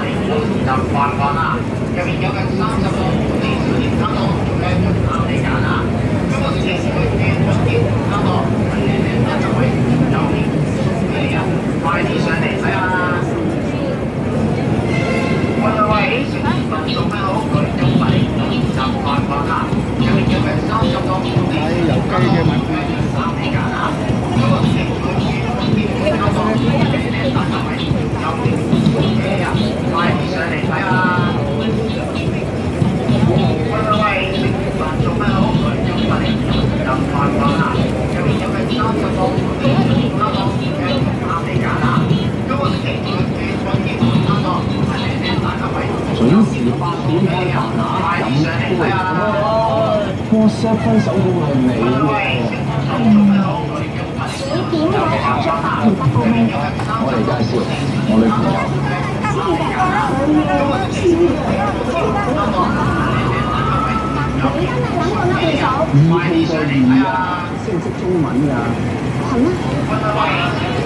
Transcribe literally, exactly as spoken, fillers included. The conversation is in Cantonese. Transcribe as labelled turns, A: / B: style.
A: 嚟就看看啦。入面有近三十個本地小店攤檔，仲有一啱你揀啊！今個星期市區嘅總店攤檔係靚靚得就位，有面送俾你啊！快啲上嚟睇下啦！喂喂喂，食飯做咩好？佢仲快嚟就看看啦！入面有近三十個本地小店攤檔，仲有一啱你揀啊！今個星期市區嘅總店攤檔係靚靚得就位，有面送俾你啊！快啲上嚟睇下啦！喂喂喂，食飯做咩好？佢仲快嚟就看看啦！入面有近三十個本地小店攤檔，仲有一啱你揀啊！今個星期市區嘅總店攤檔係靚靚得就位，有面送俾你啊！快啲上嚟睇下啦！
B: WhatsApp 分手都係你喎。我嚟介紹我女朋友。二號嘅二啊，識唔識中文㗎？係咩？